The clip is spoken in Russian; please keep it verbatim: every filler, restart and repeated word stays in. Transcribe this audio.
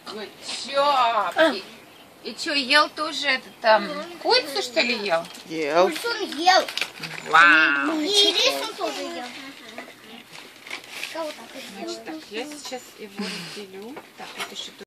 Good job. И, и что, ел тоже это там, курицу, что ли, ел? Ел. Курицу он ел. Вау. И рис он тоже ел. Значит, так, я сейчас его разделю. Так, вот еще тут.